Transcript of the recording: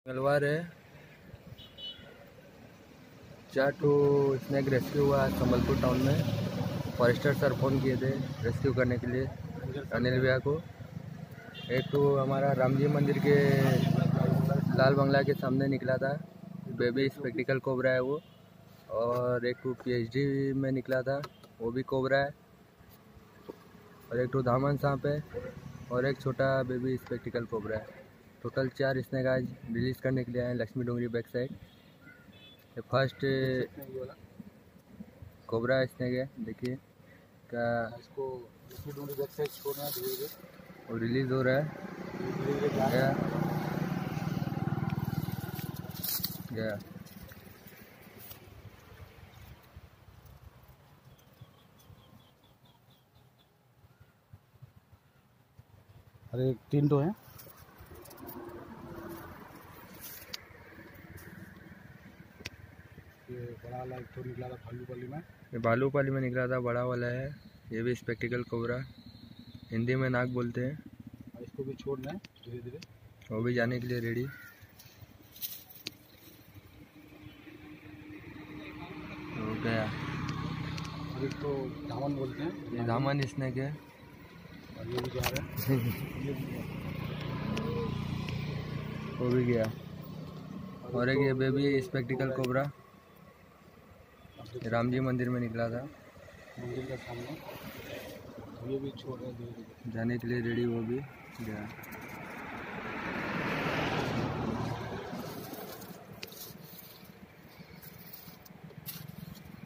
मंगलवार है। 4 snack rescue हुआ है संबलपुर टाउन में। फॉरेस्टर सर फ़ोन किए थे रेस्क्यू करने के लिए अनिल भैया को। एक तो हमारा राम जी मंदिर के लाल बंगला के सामने निकला था, बेबी स्पेक्टिकल कोबरा है वो। और एक तो PhD में निकला था, वो भी कोबरा है। और एक तो दामन सांप है और एक छोटा बेबी स्पेक्टिकल कोबरा है। टोटल 4 स्नैक आज रिलीज़ करने के लिए आए हैं लक्ष्मी डोंगरी बैक साइड। ये फर्स्ट कोबरा स्नैक है, देखिए क्या इसको लक्ष्मी डोंगरी बैक साइड छोड़ना है धीरे धीरे, और रिलीज़ हो रहा है। धीरे धीरे गया गया अरे 3 तो हैं। ये बड़ा वाला एक तो निकला था भालूपाली में, ये भालूपाली में निकला था, बड़ा वाला है। ये भी स्पेक्टिकल कोबरा, हिंदी में नाग बोलते हैं। और इसको भी छोड़ना है धीरे धीरे, वो भी जाने के लिए रेडी हो गया। और एक तो धामन बोलते हैं, ये दामन स्नैक है और ये भी जा रहा है वो भी गया। और एक ये baby spectacled cobra Ram ji मंदिर में निकला था, मंदिर के सामने, ये भी छोड़ रहा है धीरे धीरे। जाने के लिए रेडी वो भी गया।